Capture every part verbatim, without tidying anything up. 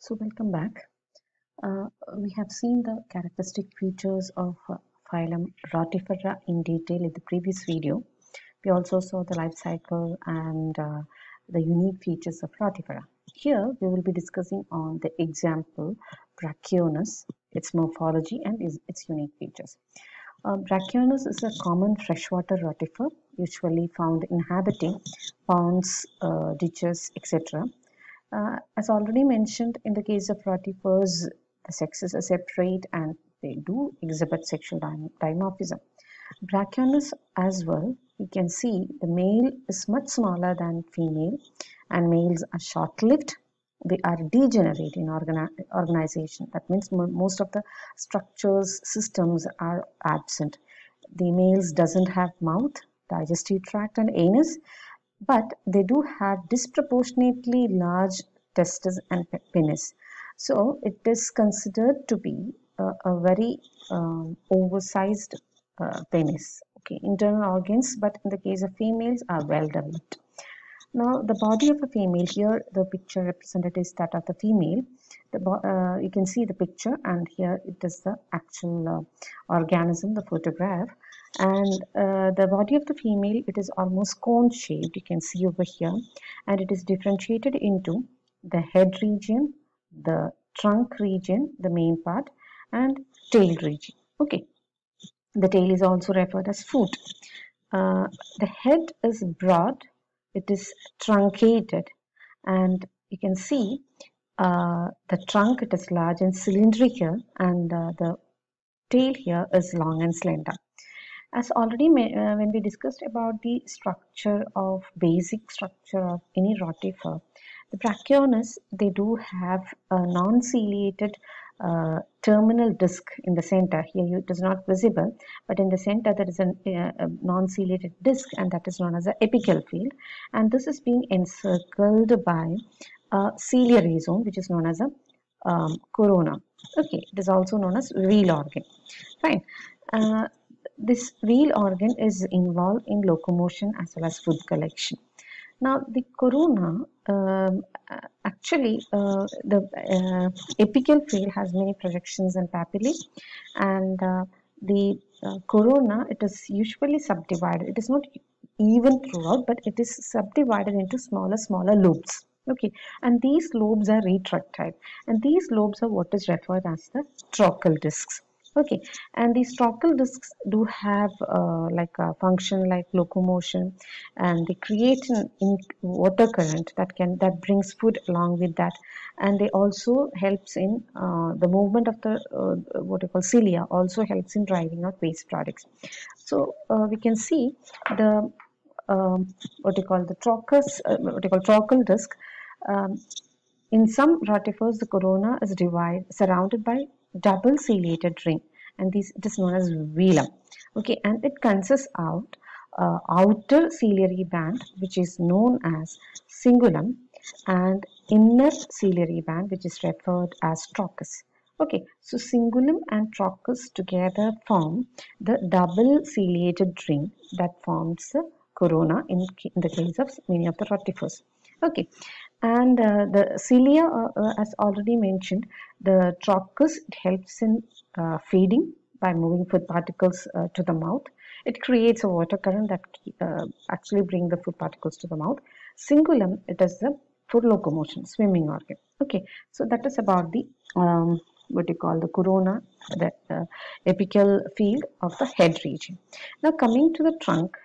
So welcome back. Uh, we have seen the characteristic features of uh, phylum Rotifera in detail in the previous video. We also saw the life cycle and uh, the unique features of Rotifera. Here we will be discussing on the example Brachionus, its morphology and its unique features. Uh, Brachionus is a common freshwater rotifer, usually found inhabiting ponds, uh, ditches, et cetera. Uh, as already mentioned, in the case of rotifers, the sexes are separate and they do exhibit sexual dimorphism. Brachionus as well, you can see the male is much smaller than female and males are short-lived. They are degenerate in organi organization. That means most of the structures, systems are absent. The males doesn't have mouth, digestive tract and anus, but they do have disproportionately large testes and penis. So it is considered to be a, a very um, oversized uh, penis. Okay, internal organs, but in the case of females, are well developed. Now, the body of a female, here the picture represented is that of the female. The, uh, you can see the picture, and here it is the actual uh, organism, the photograph. And uh, the body of the female, it is almost cone shaped, you can see over here, and it is differentiated into the head region, the trunk region, the main part, and tail region. Okay, the tail is also referred as foot. Uh, the head is broad, it is truncated, and you can see uh, the trunk, it is large and cylindrical, and uh, the tail here is long and slender. As already uh, when we discussed about the structure of basic structure of any rotifer, the Brachionus, they do have a non-ciliated uh, terminal disc in the center. Here it is not visible, but in the center there is an, uh, a non-ciliated disc, and that is known as the apical field. And this is being encircled by a ciliary zone, which is known as a um, corona. Okay, it is also known as wheel organ. Fine. Uh, this wheel organ is involved in locomotion as well as food collection. Now, the corona, um, actually, uh, the uh, apical field has many projections and papillae, and uh, the uh, corona, it is usually subdivided. It is not even throughout, but it is subdivided into smaller, smaller lobes. Okay, and these lobes are retractile, and these lobes are what is referred as the trochal discs. Okay, and these trochal discs do have uh, like a function like locomotion, and they create an in water current that can that brings food along with that, and they also helps in uh, the movement of the uh, what you call cilia, also helps in driving out waste products. So uh, we can see the um, what you call the trochus, uh, what you call trochal disc. Um, in some rotifers, the corona is divided surrounded by double ciliated ring, and this it is known as velum. Okay, and it consists out uh, outer ciliary band, which is known as cingulum, and inner ciliary band, which is referred as trochus. Okay, so cingulum and trochus together form the double ciliated ring that forms the corona in, in the case of many of the rotifers. Okay, and uh, the cilia, uh, uh, as already mentioned, the trochus, it helps in uh, feeding by moving food particles uh, to the mouth. It creates a water current that uh, actually bring the food particles to the mouth. Cingulum, it is the food locomotion, swimming organ. Okay, so that is about the um, what you call the corona, the uh, apical field of the head region. Now coming to the trunk,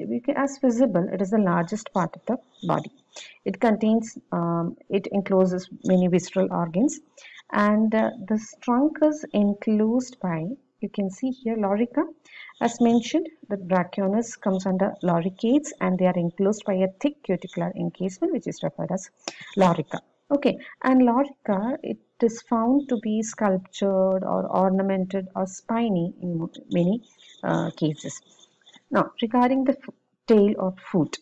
as visible, it is the largest part of the body. It contains, um, it encloses many visceral organs, and uh, this trunk is enclosed by, you can see here, lorica. As mentioned, the Brachionus comes under loricates, and they are enclosed by a thick cuticular encasement, which is referred as lorica. Okay, and lorica, it is found to be sculptured or ornamented or spiny in many uh, cases. Now, regarding the tail or foot,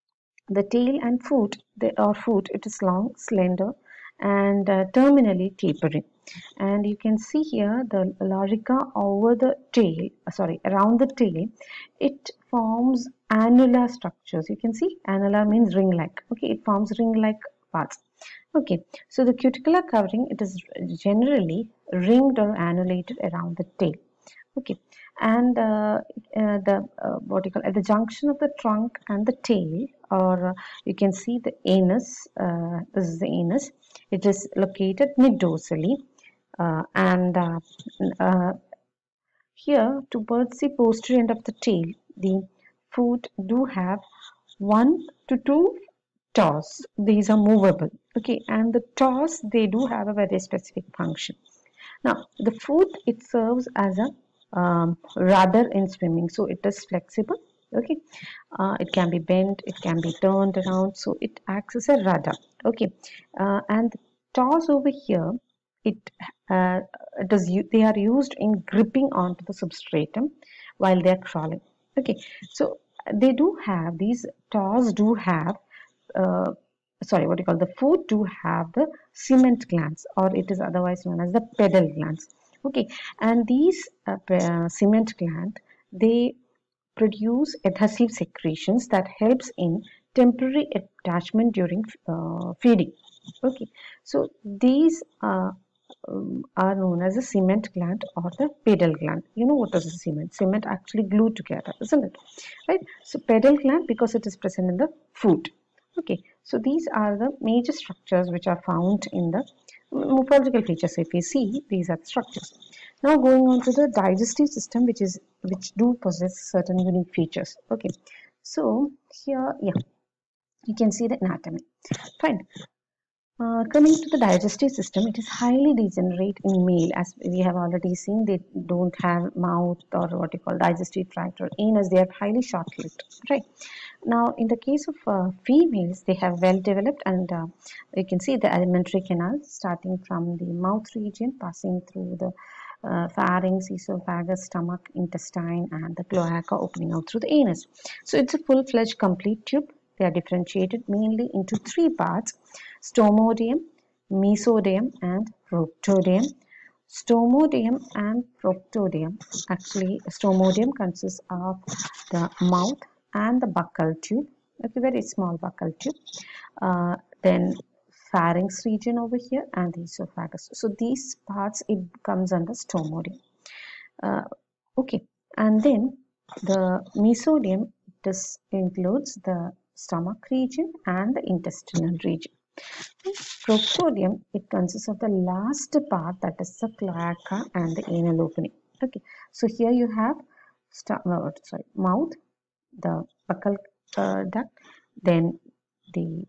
the tail and foot, they are foot, it is long, slender, and uh, terminally tapering. And you can see here the lorica over the tail, sorry, around the tail, it forms annular structures. You can see annular means ring-like. Okay, it forms ring-like parts. Okay, so the cuticular covering, it is generally ringed or annulated around the tail. Okay, and uh, uh, the uh, what you call at the junction of the trunk and the tail, or uh, you can see the anus. Uh, this is the anus. It is located mid-dorsally, uh, and uh, uh, here towards the posterior end of the tail, the foot do have one to two toes. These are movable. Okay, and the toes, they do have a very specific function. Now, the foot, it serves as a um, rudder in swimming, so it is flexible. Okay, uh, it can be bent, it can be turned around, so it acts as a rudder. Okay, uh, and the toes over here, it uh, does they are used in gripping onto the substratum while they are crawling. Okay, so they do have these toes do have uh, sorry, what you call the foot do have the cement glands, or it is otherwise known as the pedal glands. Okay, and these uh, uh, cement gland, they produce adhesive secretions that helps in temporary attachment during uh, feeding. Okay, so these uh, um, are known as the cement gland or the pedal gland. You know what is a cement? Cement actually glued together, isn't it? Right? So pedal gland, because it is present in the foot. Okay, so these are the major structures which are found in the morphological features. If you see, these are the structures. Now going on to the digestive system, which is which do possess certain unique features. Okay, so here, yeah, you can see the anatomy. Fine. Uh, coming to the digestive system, it is highly degenerate in male, as we have already seen. They don't have mouth or what you call digestive tract or anus. They are highly short-lived, right? Now, in the case of uh, females, they have well developed, and uh, you can see the alimentary canal starting from the mouth region, passing through the uh, pharynx, esophagus, stomach, intestine, and the cloaca, opening out through the anus. So it's a full-fledged complete tube. They are differentiated mainly into three parts: stomodium, mesoderm, and proctodium. Stomodium and proctodium, actually stomodium consists of the mouth and the buccal tube, okay, very small buccal tube, uh, then pharynx region over here, and the esophagus. So these parts, it comes under stomodium. Uh, okay, and then the mesoderm, this includes the stomach region and the intestinal region. Proctodium, it consists of the last part, that is the cloaca and the anal opening. Okay, so here you have uh, sorry, mouth, the buccal uh, duct, then the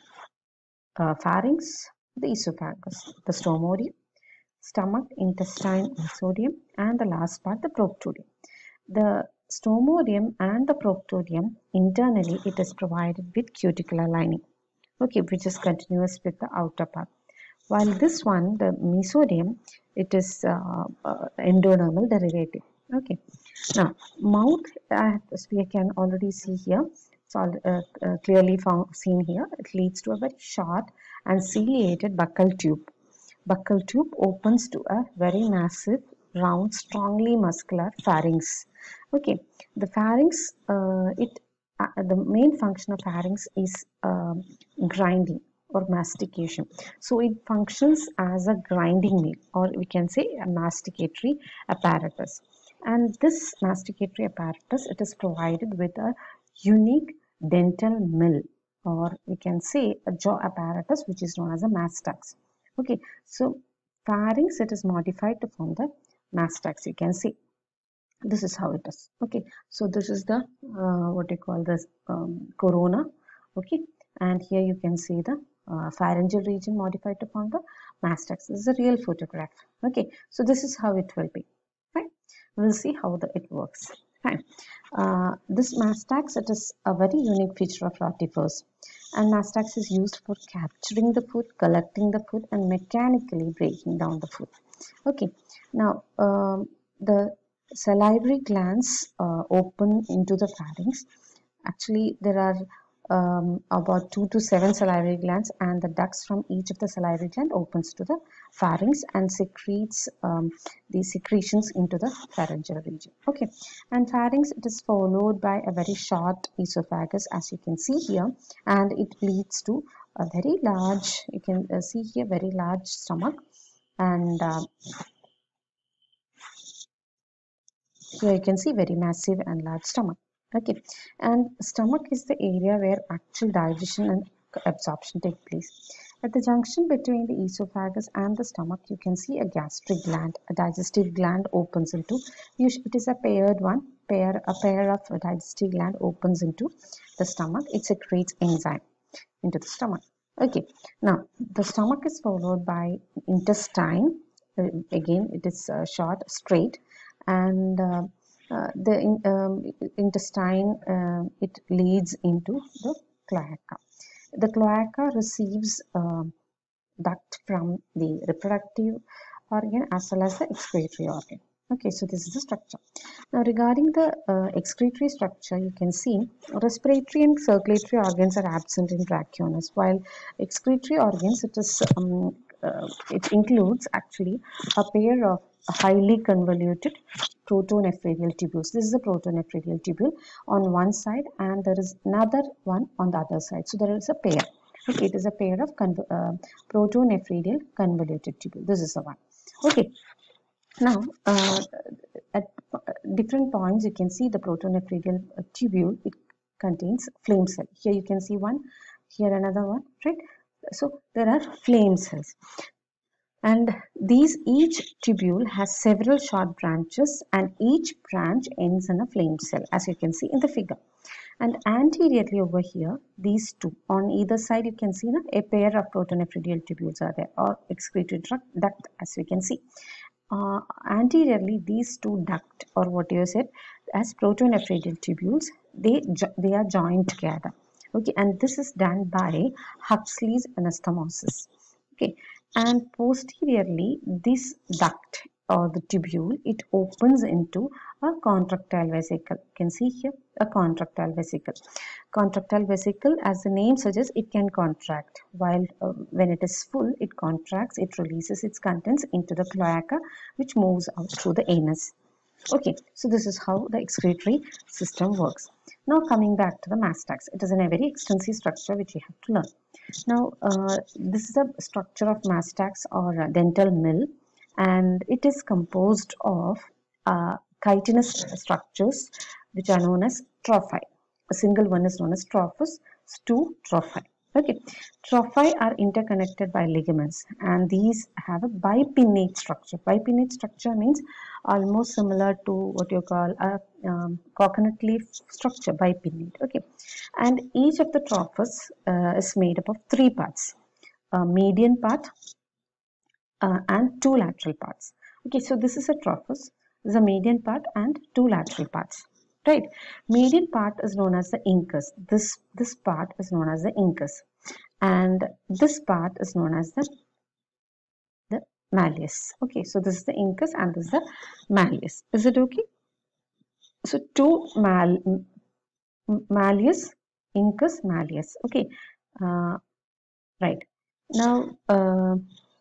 uh, pharynx, the esophagus, the stomodium, stomach, intestine, mesoderm, and the last part, the proctodium. The stomodium and the proctodium, internally, it is provided with cuticular lining, okay, which is continuous with the outer part. While this one, the mesoderm, it is uh, uh, endodermal derivative. Okay. Now, mouth, uh, as we can already see here, it's all uh, uh, clearly found, seen here. It leads to a very short and ciliated buccal tube. Buccal tube opens to a very massive, round, strongly muscular pharynx. Okay. The pharynx, uh, it uh, the main function of pharynx is uh, grinding or mastication. So it functions as a grinding meal, or we can say a masticatory apparatus. And this masticatory apparatus, it is provided with a unique dental mill, or we can say a jaw apparatus, which is known as a mastax. Okay, so pharynx, it is modified to form the mastax. You can see this is how it is. Okay, so this is the uh, what you call this um, corona. Okay, and here you can see the uh, pharyngeal region modified to form the mastax. This is a real photograph. Okay, so this is how it will be. Right, we'll see how the, it works. Fine. Uh, this mastax, it is a very unique feature of rotifers, and mastax is used for capturing the food, collecting the food, and mechanically breaking down the food. Okay, now um, the salivary glands uh, open into the pharynx. Actually, there are um, about two to seven salivary glands, and the ducts from each of the salivary gland opens to the pharynx and secretes um, the secretions into the pharyngeal region. Okay, and pharynx, it is followed by a very short esophagus, as you can see here, and it leads to a very large, you can uh, see here, very large stomach, and uh, here you can see very massive and large stomach. Okay, and stomach is the area where actual digestion and absorption take place. At the junction between the esophagus and the stomach, you can see a gastric gland. A digestive gland opens into, it is a paired one, pair, a pair of a digestive gland opens into the stomach. It secretes enzyme into the stomach. Okay, now the stomach is followed by intestine. Uh, again, it is uh, short, straight, and uh, uh, the in, um, intestine, uh, it leads into the cloaca. The cloaca receives uh, duct from the reproductive organ as well as the excretory organ. Okay, so this is the structure. Now regarding the uh, excretory structure, you can see respiratory and circulatory organs are absent in Brachiones, while excretory organs, it is um, uh, it includes actually a pair of highly convoluted protonephridial tubules. This is a protonephridial tubule on one side, and there is another one on the other side. So there is a pair. Okay, it is a pair of uh, protonephridial convoluted tubule. This is the one. Okay. Now, uh, at different points, you can see the protonephridial tubule. It contains flame cell. Here you can see one, here another one, right? So there are flame cells. And these, each tubule has several short branches, and each branch ends in a flame cell, as you can see in the figure. And anteriorly over here, these two, on either side, you can see na, a pair of protonephridial tubules are there, or excretory duct, as we can see. Uh, anteriorly, these two duct, or what you said as protonephridial tubules, they they are joined together. Okay, and this is done by Huxley's anastomosis. Okay, and posteriorly, this duct or the tubule, it opens into a contractile vesicle. You can see here a contractile vesicle. Contractile vesicle, as the name suggests, it can contract. While uh, when it is full, it contracts, it releases its contents into the cloaca, which moves out through the anus. Okay, so this is how the excretory system works. Now coming back to the mastax, it is a very extensive structure which you have to learn. Now uh, this is the structure of mastax or uh, dental mill, and it is composed of uh, chitinous structures which are known as trophi. A single one is known as trophus, two trophi. Okay, trophi are interconnected by ligaments, and these have a bipinnate structure. Bipinnate structure means almost similar to what you call a um, coconut leaf structure, bipinnate. Okay, and each of the trophus uh, is made up of three parts: a median part uh, and two lateral parts. Okay, so this is a trophus, this is a median part and two lateral parts. Right, median part is known as the incus. This this part is known as the incus, and this part is known as the the malleus. Okay, so this is the incus and this is the malleus. Is it okay? So two mal malleus, incus, malleus. Okay, uh, right. Now uh,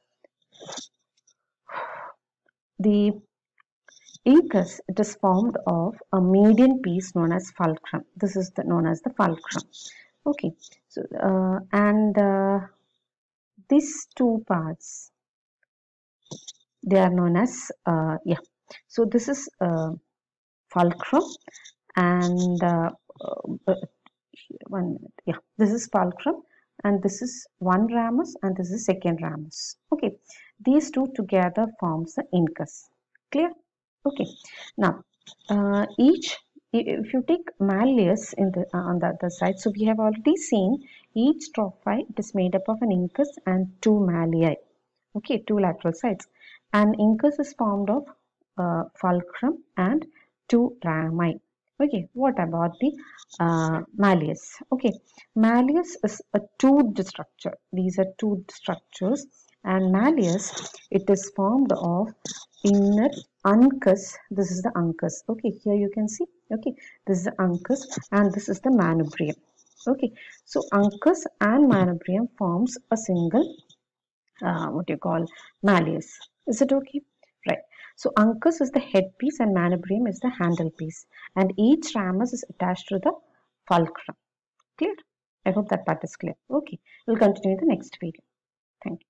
the incus, it is formed of a median piece known as fulcrum. This is the, known as the fulcrum. Okay, so uh, and uh, these two parts, they are known as uh, yeah. So this is uh, fulcrum, and uh, uh, one minute. Yeah, this is fulcrum, and this is one ramus, and this is second ramus. Okay, these two together forms the incus. Clear? Okay, now uh, each, if you take malleus in the, uh, on the other side, so we have already seen each trophi, it is made up of an incus and two mallei. Okay, two lateral sides. And incus is formed of uh, fulcrum and two rami. Okay, what about the uh, malleus? Okay, malleus is a toothed structure. These are toothed structures, and malleus, it is formed of inner uncus. This is the uncus. Okay, here you can see. Okay, this is the uncus and this is the manubrium. Okay, so uncus and manubrium forms a single uh, what you call malleus. Is it okay? Right. So uncus is the headpiece and manubrium is the handle piece, and each ramus is attached to the fulcrum. Clear? I hope that part is clear. Okay, we'll continue in the next video. Thank you.